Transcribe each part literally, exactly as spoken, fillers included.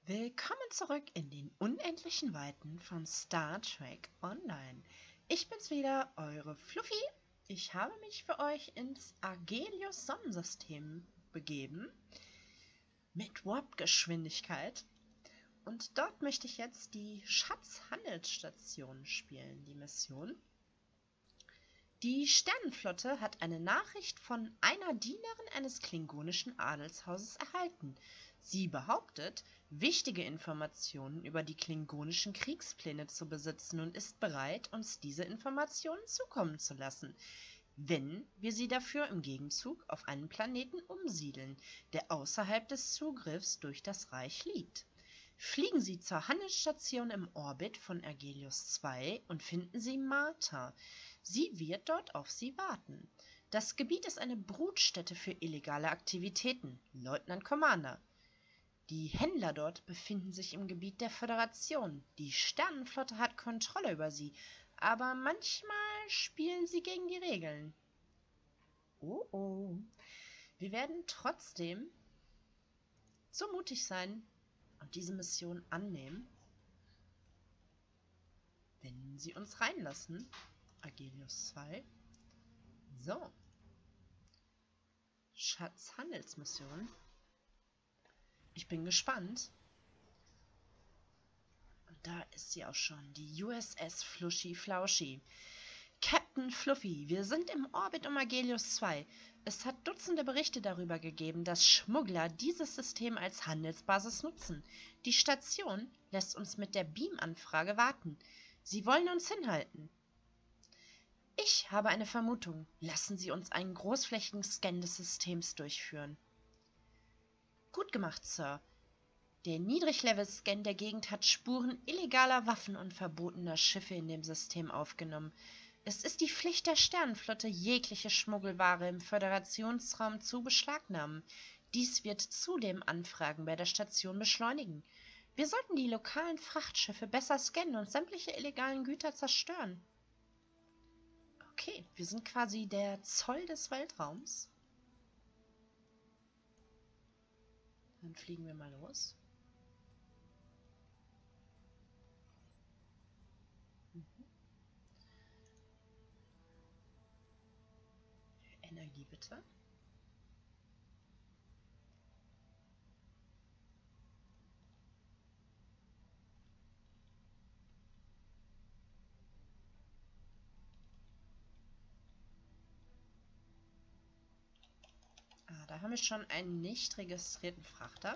Willkommen zurück in den unendlichen Weiten von Star Trek Online. Ich bin's wieder, eure Fluffy. Ich habe mich für euch ins Argelius-Sonnensystem begeben mit Warp-Geschwindigkeit. Und dort möchte ich jetzt die Schatzhandelsstation spielen, die Mission. Die Sternenflotte hat eine Nachricht von einer Dienerin eines klingonischen Adelshauses erhalten. Sie behauptet, wichtige Informationen über die klingonischen Kriegspläne zu besitzen und ist bereit, uns diese Informationen zukommen zu lassen, wenn wir sie dafür im Gegenzug auf einen Planeten umsiedeln, der außerhalb des Zugriffs durch das Reich liegt. Fliegen Sie zur Handelsstation im Orbit von Argelius zwei und finden Sie Martha. Sie wird dort auf Sie warten. Das Gebiet ist eine Brutstätte für illegale Aktivitäten, Leutnant Commander. Die Händler dort befinden sich im Gebiet der Föderation. Die Sternenflotte hat Kontrolle über sie, aber manchmal spielen sie gegen die Regeln. Oh oh. Wir werden trotzdem so mutig sein und diese Mission annehmen, wenn sie uns reinlassen. Argelius zwei. So. Schatzhandelsmission. Ich bin gespannt. Und da ist sie auch schon, die U S S Flushy Flauschi. Captain Fluffy, wir sind im Orbit um Argelius zwei. Es hat Dutzende Berichte darüber gegeben, dass Schmuggler dieses System als Handelsbasis nutzen. Die Station lässt uns mit der Beam-Anfrage warten. Sie wollen uns hinhalten. Ich habe eine Vermutung. Lassen Sie uns einen großflächigen Scan des Systems durchführen. Gut gemacht, Sir. Der Niedriglevel-Scan der Gegend hat Spuren illegaler Waffen und verbotener Schiffe in dem System aufgenommen. Es ist die Pflicht der Sternenflotte, jegliche Schmuggelware im Föderationsraum zu beschlagnahmen. Dies wird zudem Anfragen bei der Station beschleunigen. Wir sollten die lokalen Frachtschiffe besser scannen und sämtliche illegalen Güter zerstören. Okay, wir sind quasi der Zoll des Weltraums. Dann fliegen wir mal los. Mhm. Energie bitte. Ah, da haben wir schon einen nicht registrierten Frachter.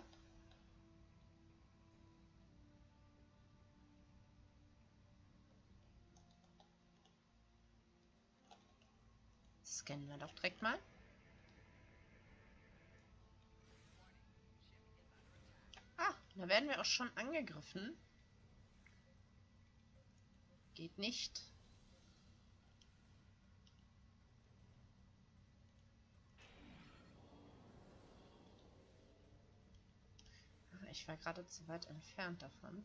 Scannen wir doch direkt mal. Ah, da werden wir auch schon angegriffen. Geht nicht. Ah, ich war gerade zu weit entfernt davon.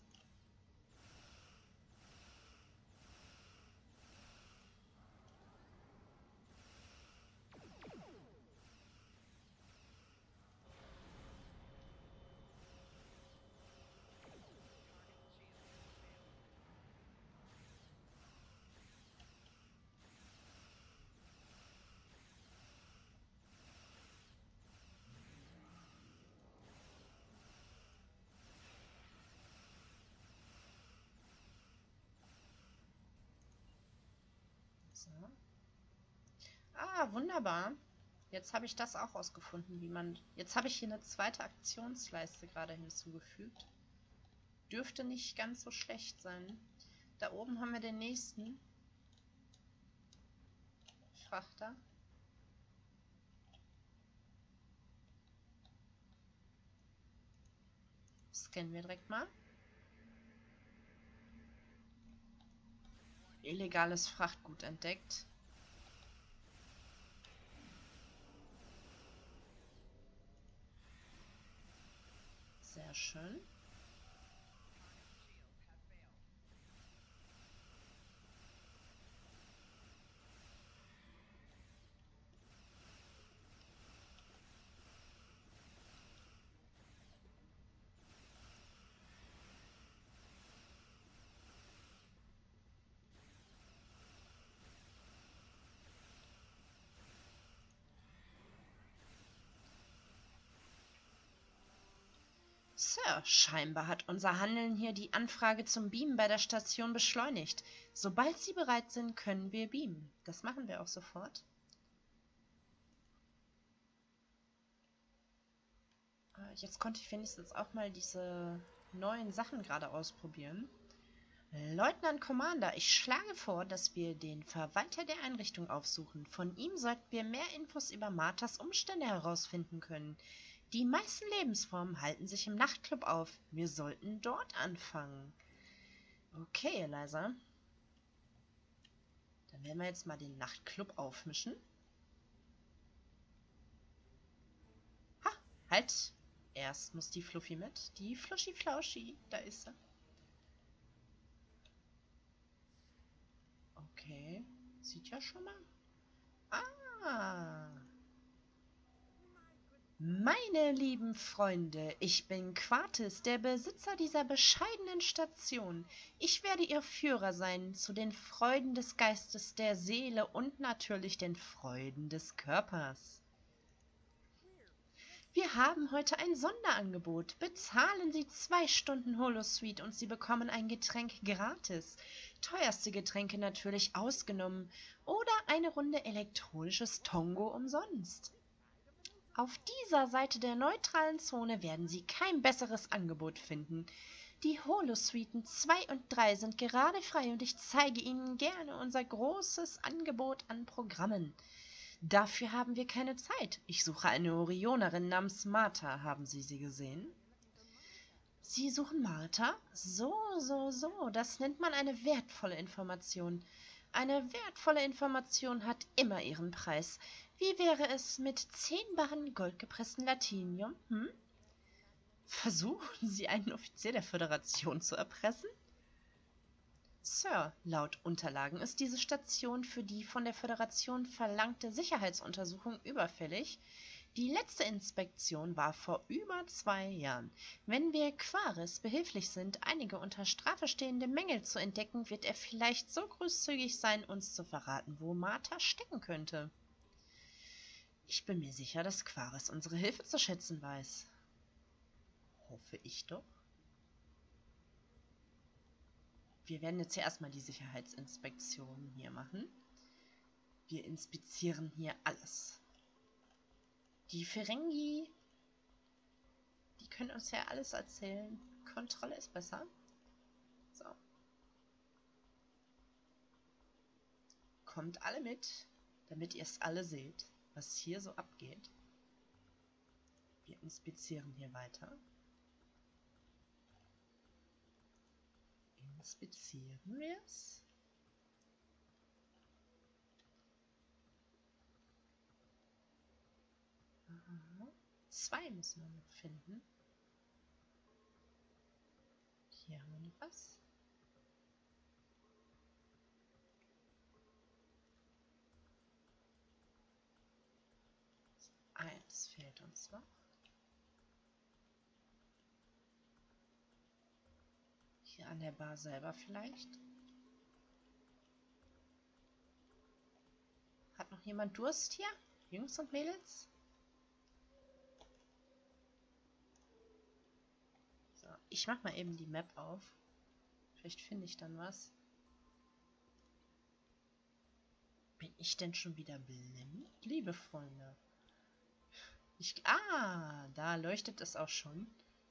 So. Ah, wunderbar. Jetzt habe ich das auch ausgefunden, wie man... Jetzt habe ich hier eine zweite Aktionsleiste gerade hinzugefügt. Dürfte nicht ganz so schlecht sein. Da oben haben wir den nächsten Frachter. Scannen wir direkt mal. Illegales Frachtgut entdeckt. Sehr schön. Sir, scheinbar hat unser Handeln hier die Anfrage zum Beamen bei der Station beschleunigt. Sobald Sie bereit sind, können wir beamen. Das machen wir auch sofort. Jetzt konnte ich wenigstens auch mal diese neuen Sachen gerade ausprobieren. Leutnant Commander, ich schlage vor, dass wir den Verwalter der Einrichtung aufsuchen. Von ihm sollten wir mehr Infos über Marthas Umstände herausfinden können. Die meisten Lebensformen halten sich im Nachtclub auf. Wir sollten dort anfangen. Okay, Eliza. Dann werden wir jetzt mal den Nachtclub aufmischen. Ha, halt! Erst muss die Fluffy mit. Die Fluschi-Flauschi, da ist sie. Okay, sieht ja schon mal. Ah! Meine lieben Freunde, ich bin Quartis, der Besitzer dieser bescheidenen Station. Ich werde Ihr Führer sein zu den Freuden des Geistes, der Seele und natürlich den Freuden des Körpers. Wir haben heute ein Sonderangebot. Bezahlen Sie zwei Stunden Holosuite und Sie bekommen ein Getränk gratis. Teuerste Getränke natürlich ausgenommen. Oder eine Runde elektronisches Tongo umsonst. Auf dieser Seite der neutralen Zone werden Sie kein besseres Angebot finden. Die Holosuiten zwei und drei sind gerade frei und ich zeige Ihnen gerne unser großes Angebot an Programmen. Dafür haben wir keine Zeit. Ich suche eine Orionerin namens Martha. Haben Sie sie gesehen? Sie suchen Martha? So, so, so. Das nennt man eine wertvolle Information. Eine wertvolle Information hat immer ihren Preis. Wie wäre es mit zehn Barren goldgepresstem Latinium? Hm? Versuchen Sie, einen Offizier der Föderation zu erpressen? Sir, laut Unterlagen ist diese Station für die von der Föderation verlangte Sicherheitsuntersuchung überfällig. Die letzte Inspektion war vor über zwei Jahren. Wenn wir Quaris behilflich sind, einige unter Strafe stehende Mängel zu entdecken, wird er vielleicht so großzügig sein, uns zu verraten, wo Martha stecken könnte. Ich bin mir sicher, dass Quaris unsere Hilfe zu schätzen weiß. Hoffe ich doch. Wir werden jetzt hier erstmal die Sicherheitsinspektion hier machen. Wir inspizieren hier alles. Die Ferengi, die können uns ja alles erzählen. Kontrolle ist besser. So. Kommt alle mit, damit ihr es alle seht, was hier so abgeht. Wir inspizieren hier weiter. Inspizieren wir es. Zwei müssen wir noch finden. Hier haben wir noch was. Eins fehlt uns noch. Hier an der Bar selber vielleicht. Hat noch jemand Durst hier? Jungs und Mädels? So, ich mach mal eben die Map auf. Vielleicht finde ich dann was. Bin ich denn schon wieder blind? Liebe Freunde. Ich, ah, da leuchtet es auch schon.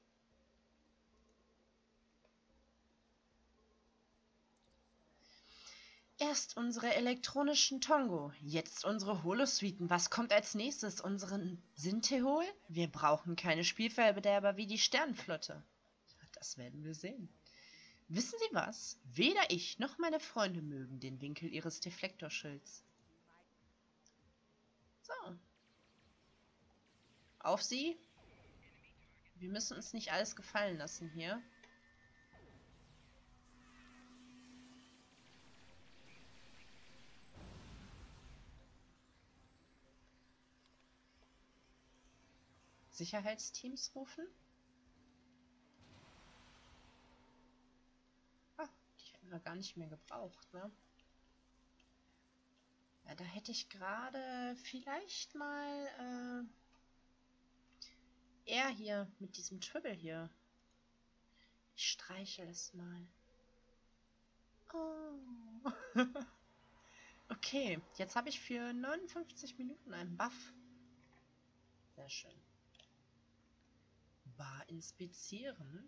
Erst unsere elektronischen Tongo, jetzt unsere Holosuiten. Was kommt als nächstes? Unseren Sintehol? Wir brauchen keine Spielverderber wie die Sternenflotte. Das werden wir sehen. Wissen Sie was? Weder ich noch meine Freunde mögen den Winkel ihres Deflektorschilds. So. Auf Sie. Wir müssen uns nicht alles gefallen lassen hier. Sicherheitsteams rufen. Ah, die hätten wir gar nicht mehr gebraucht, ne? Ja, da hätte ich gerade vielleicht mal äh, er hier mit diesem Tribble hier. Ich streichel es mal. Oh. Okay, jetzt habe ich für neunundfünfzig Minuten einen Buff. Sehr schön. Bar inspizieren.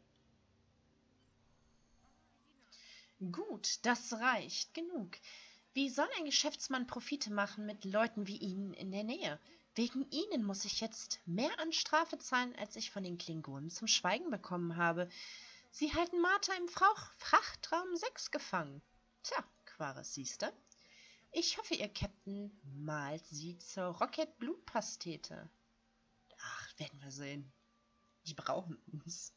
Gut, das reicht. Genug. Wie soll ein Geschäftsmann Profite machen mit Leuten wie Ihnen in der Nähe? Wegen Ihnen muss ich jetzt mehr an Strafe zahlen, als ich von den Klingonen zum Schweigen bekommen habe. Sie halten Martha im Frauch Frachtraum sechs gefangen. Tja, Quares, siehste. Ich hoffe, Ihr Captain malt Sie zur Rocket Blue Pastete. Ach, werden wir sehen. Die brauchen uns.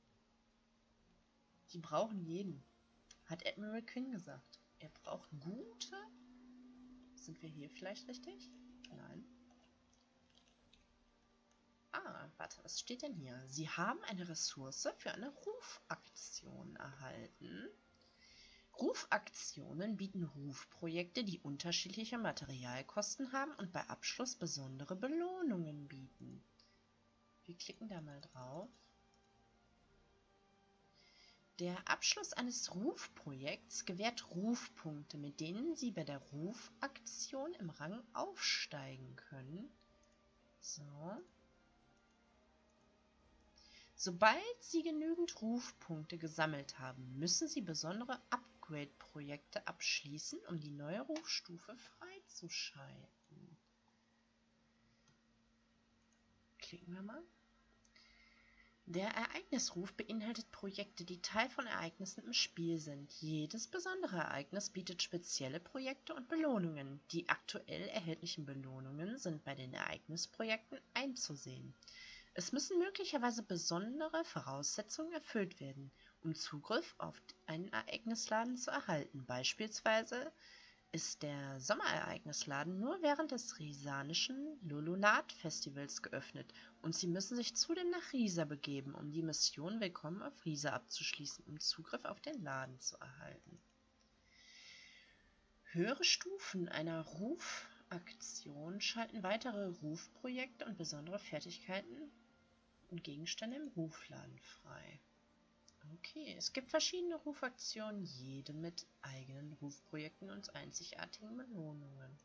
Die brauchen jeden. Hat Admiral Quinn gesagt. Er braucht gute... Sind wir hier vielleicht richtig? Nein. Ah, warte, was steht denn hier? Sie haben eine Ressource für eine Rufaktion erhalten. Rufaktionen bieten Rufprojekte, die unterschiedliche Materialkosten haben und bei Abschluss besondere Belohnungen bieten. Wir klicken da mal drauf. Der Abschluss eines Rufprojekts gewährt Rufpunkte, mit denen Sie bei der Rufaktion im Rang aufsteigen können. So. Sobald Sie genügend Rufpunkte gesammelt haben, müssen Sie besondere Upgrade-Projekte abschließen, um die neue Rufstufe freizuschalten. Klicken wir mal. Der Ereignisruf beinhaltet Projekte, die Teil von Ereignissen im Spiel sind. Jedes besondere Ereignis bietet spezielle Projekte und Belohnungen. Die aktuell erhältlichen Belohnungen sind bei den Ereignisprojekten einzusehen. Es müssen möglicherweise besondere Voraussetzungen erfüllt werden, um Zugriff auf einen Ereignisladen zu erhalten. Beispielsweise ist der Sommerereignisladen nur während des risanischen Lulunat-Festivals geöffnet und Sie müssen sich zudem nach Risa begeben, um die Mission Willkommen auf Risa abzuschließen, um Zugriff auf den Laden zu erhalten. Höhere Stufen einer Rufaktion schalten weitere Rufprojekte und besondere Fertigkeiten und Gegenstände im Rufladen frei. Okay, es gibt verschiedene Rufaktionen, jede mit eigenen Rufprojekten und einzigartigen Belohnungen.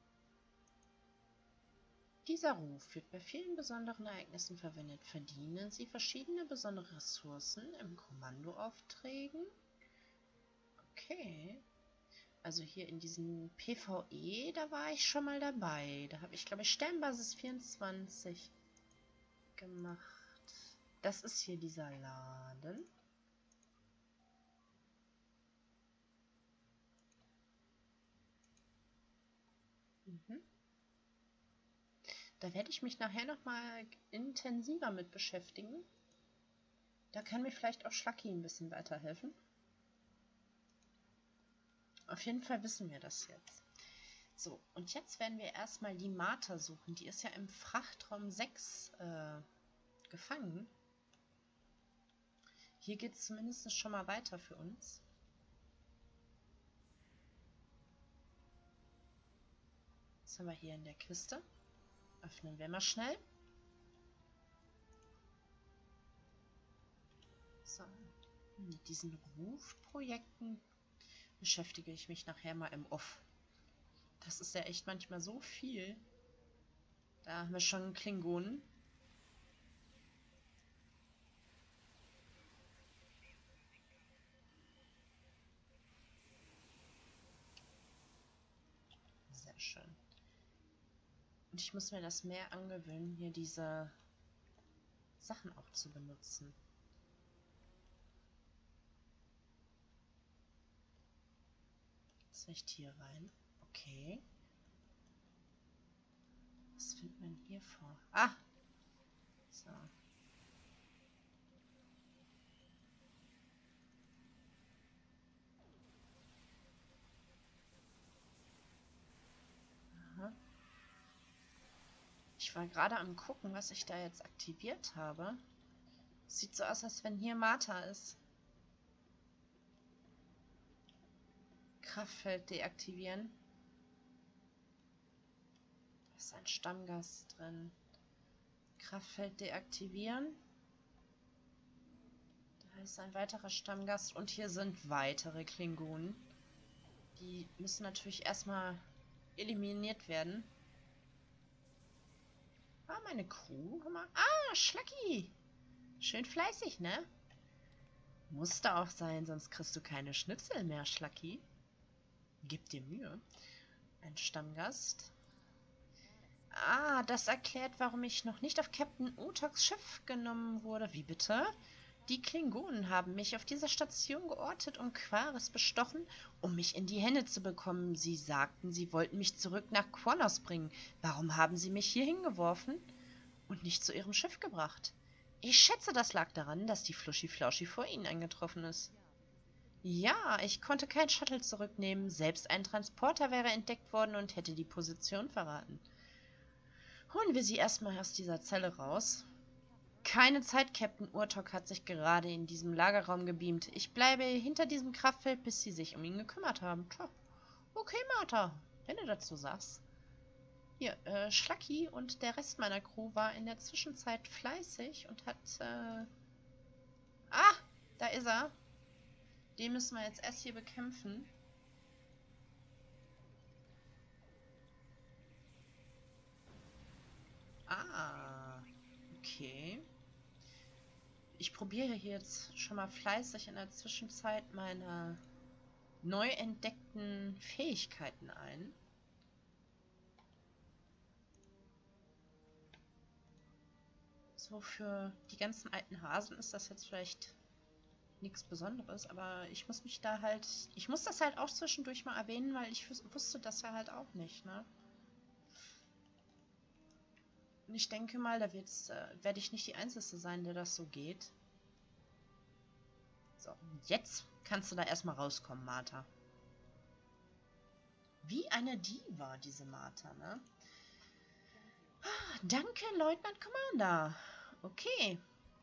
Dieser Ruf wird bei vielen besonderen Ereignissen verwendet. Verdienen Sie verschiedene besondere Ressourcen im Kommandoaufträgen. Okay. Also hier in diesem PvE, da war ich schon mal dabei. Da habe ich, glaube ich, Sternbasis vierundzwanzig gemacht. Das ist hier dieser Laden. Mhm. Da werde ich mich nachher nochmal intensiver mit beschäftigen. Da kann mir vielleicht auch Schlacki ein bisschen weiterhelfen. Auf jeden Fall wissen wir das jetzt. So, und jetzt werden wir erstmal die Martha suchen. Die ist ja im Frachtraum sechs äh, gefangen. Hier geht es zumindest schon mal weiter für uns. Was haben wir hier in der Kiste? Öffnen wir mal schnell. So, mit diesen Rufprojekten beschäftige ich mich nachher mal im Off. Das ist ja echt manchmal so viel. Da haben wir schon einen Klingonen. Sehr schön. Und ich muss mir das mehr angewöhnen, hier diese Sachen auch zu benutzen. Jetzt nicht hier rein. Okay. Was findet man hier vor? Ah! So. Aha. Ich war gerade am gucken, was ich da jetzt aktiviert habe. Sieht so aus, als wenn hier Martha ist. Kraftfeld deaktivieren. Da ist ein Stammgast drin. Kraftfeld deaktivieren. Da ist ein weiterer Stammgast und hier sind weitere Klingonen. Die müssen natürlich erstmal eliminiert werden. Ah, meine Crew. Hör mal. Ah, Schlacki. Schön fleißig, ne? Musste auch sein, sonst kriegst du keine Schnitzel mehr, Schlacki. Gib dir Mühe. Ein Stammgast. Ah, das erklärt, warum ich noch nicht auf Captain Utoks Schiff genommen wurde. Wie bitte? Die Klingonen haben mich auf dieser Station geortet und Quares bestochen, um mich in die Hände zu bekommen. Sie sagten, sie wollten mich zurück nach Kronos bringen. Warum haben sie mich hier hingeworfen und nicht zu ihrem Schiff gebracht? Ich schätze, das lag daran, dass die Fluschi-Flauschi vor ihnen eingetroffen ist. Ja, ich konnte kein Shuttle zurücknehmen. Selbst ein Transporter wäre entdeckt worden und hätte die Position verraten. Holen wir sie erstmal aus dieser Zelle raus. Keine Zeit, Captain Urtok hat sich gerade in diesem Lagerraum gebeamt. Ich bleibe hinter diesem Kraftfeld, bis sie sich um ihn gekümmert haben. Tja, okay, Martha, wenn du dazu sagst. Hier, äh, Schlacki und der Rest meiner Crew war in der Zwischenzeit fleißig und hat, äh... Ah, da ist er. Den müssen wir jetzt erst hier bekämpfen. Ah, okay. Ich probiere hier jetzt schon mal fleißig in der Zwischenzeit meine neu entdeckten Fähigkeiten ein. So, für die ganzen alten Hasen ist das jetzt vielleicht nichts Besonderes, aber ich muss mich da halt... Ich muss das halt auch zwischendurch mal erwähnen, weil ich wusste das ja halt auch nicht, ne? Und ich denke mal, da wird's, äh, werde ich nicht die Einzige sein, der das so geht. So, jetzt kannst du da erstmal rauskommen, Martha. Wie eine Diva, diese Martha, ne? Ah, danke, Leutnant Commander. Okay.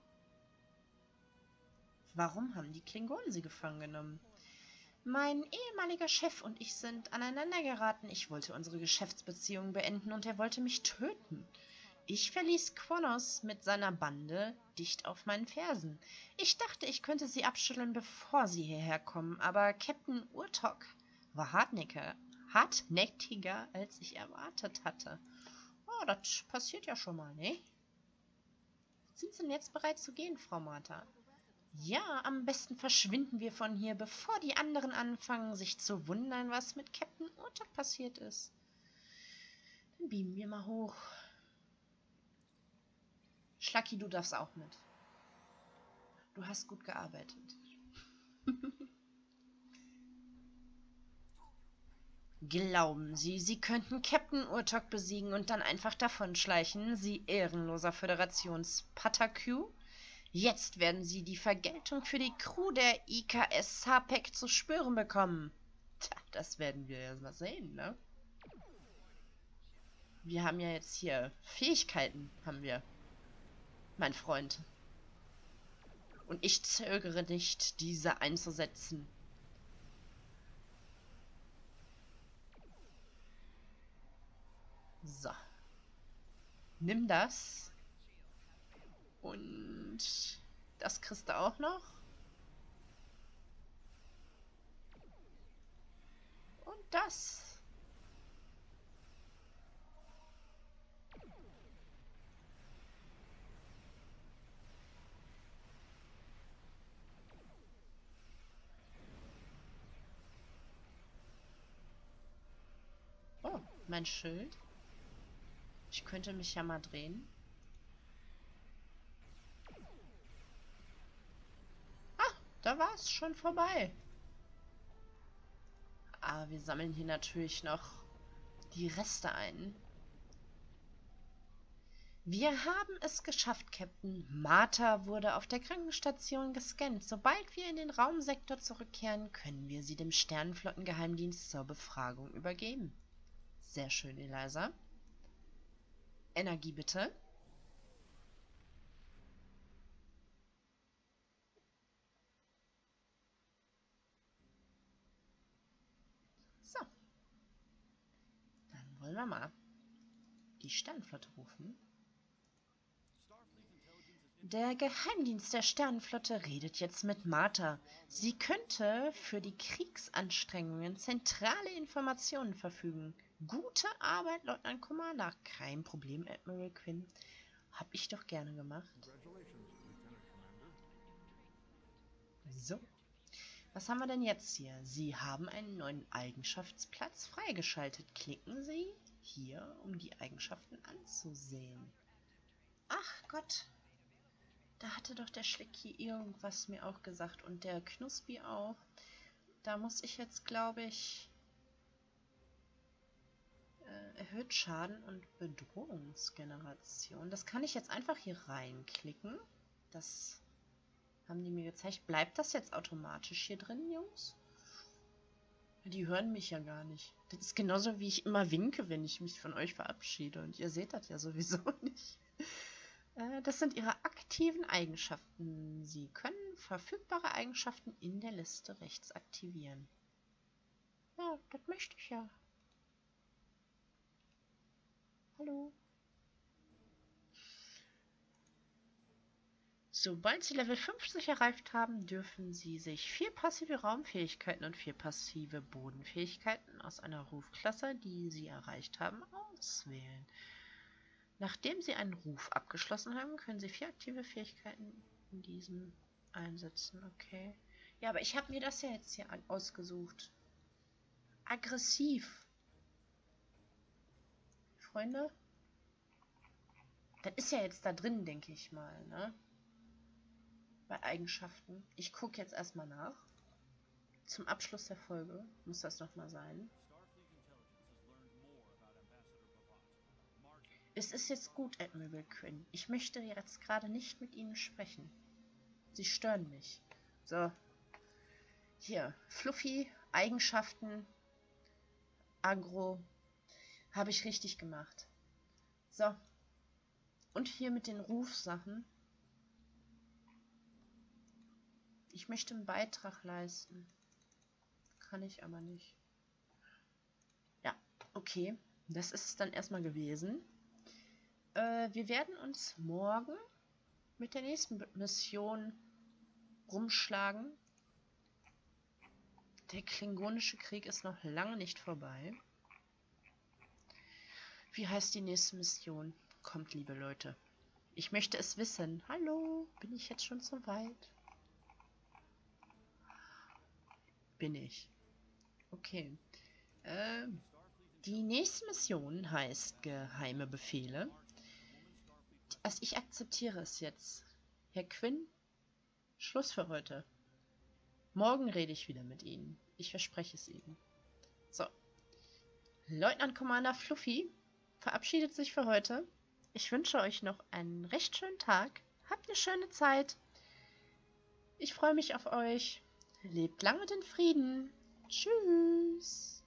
Warum haben die Klingonen sie gefangen genommen? Mein ehemaliger Chef und ich sind aneinander geraten. Ich wollte unsere Geschäftsbeziehung beenden und er wollte mich töten. Ich verließ Kronos mit seiner Bande dicht auf meinen Fersen. Ich dachte, ich könnte sie abschütteln, bevor sie hierher kommen, aber Captain Urtok war hartnäckiger, hartnäckiger, als ich erwartet hatte. Oh, das passiert ja schon mal, ne? Sind Sie denn jetzt bereit zu gehen, Frau Martha? Ja, am besten verschwinden wir von hier, bevor die anderen anfangen, sich zu wundern, was mit Captain Urtok passiert ist. Dann beamen wir mal hoch. Schlacki, du darfst auch mit. Du hast gut gearbeitet. Glauben Sie, Sie könnten Captain Urtok besiegen und dann einfach davonschleichen, Sie ehrenloser Föderations-Pataku? Jetzt werden Sie die Vergeltung für die Crew der I K S Sapek zu spüren bekommen. Tja, das werden wir ja mal sehen, ne? Wir haben ja jetzt hier Fähigkeiten, haben wir, mein Freund. Und ich zögere nicht, diese einzusetzen. So. Nimm das. Und das kriegst du auch noch. Und das. Oh, mein Schild. Ich könnte mich ja mal drehen. Ah, da war es schon vorbei. Aber wir sammeln hier natürlich noch die Reste ein. Wir haben es geschafft, Captain. Martha wurde auf der Krankenstation gescannt. Sobald wir in den Raumsektor zurückkehren, können wir sie dem Sternenflottengeheimdienst zur Befragung übergeben. Sehr schön, Eliza. Energie bitte. So. Dann wollen wir mal die Sternenflotte rufen. Der Geheimdienst der Sternenflotte redet jetzt mit Martha. Sie könnte für die Kriegsanstrengungen zentrale Informationen verfügen. Gute Arbeit, Leutnant Commander. Kein Problem, Admiral Quinn. Hab ich doch gerne gemacht. So. Was haben wir denn jetzt hier? Sie haben einen neuen Eigenschaftsplatz freigeschaltet. Klicken Sie hier, um die Eigenschaften anzusehen. Ach Gott. Da hatte doch der Schlecki irgendwas mir auch gesagt und der Knuspi auch. Da muss ich jetzt, glaube ich, äh, erhöht Schaden und Bedrohungsgeneration. Das kann ich jetzt einfach hier reinklicken. Das haben die mir gezeigt. Bleibt das jetzt automatisch hier drin, Jungs? Die hören mich ja gar nicht. Das ist genauso, wie ich immer winke, wenn ich mich von euch verabschiede. Und ihr seht das ja sowieso nicht. Das sind ihre aktiven Eigenschaften. Sie können verfügbare Eigenschaften in der Liste rechts aktivieren. Ja, das möchte ich ja. Hallo. Sobald Sie Level fünfzig erreicht haben, dürfen Sie sich vier passive Raumfähigkeiten und vier passive Bodenfähigkeiten aus einer Rufklasse, die Sie erreicht haben, auswählen. Nachdem Sie einen Ruf abgeschlossen haben, können Sie vier aktive Fähigkeiten in diesem einsetzen. Okay. Ja, aber ich habe mir das ja jetzt hier ausgesucht. Aggressiv. Freunde. Das ist ja jetzt da drin, denke ich mal, ne? Bei Eigenschaften. Ich gucke jetzt erstmal nach. Zum Abschluss der Folge muss das nochmal sein. Es ist jetzt gut, Admiral Quinn. Ich möchte jetzt gerade nicht mit Ihnen sprechen. Sie stören mich. So. Hier. Fluffy, Eigenschaften, Agro. Habe ich richtig gemacht. So. Und hier mit den Rufsachen. Ich möchte einen Beitrag leisten. Kann ich aber nicht. Ja, okay. Das ist es dann erstmal gewesen. Äh, wir werden uns morgen mit der nächsten Mission rumschlagen. Der Klingonische Krieg ist noch lange nicht vorbei. Wie heißt die nächste Mission? Kommt, liebe Leute. Ich möchte es wissen. Hallo, bin ich jetzt schon so weit? Bin ich. Okay. Äh, die nächste Mission heißt Geheime Befehle. Also ich akzeptiere es jetzt. Herr Quinn, Schluss für heute. Morgen rede ich wieder mit Ihnen. Ich verspreche es Ihnen. So. Leutnant Commander Fluffy verabschiedet sich für heute. Ich wünsche euch noch einen recht schönen Tag. Habt eine schöne Zeit. Ich freue mich auf euch. Lebt lange in Frieden. Tschüss.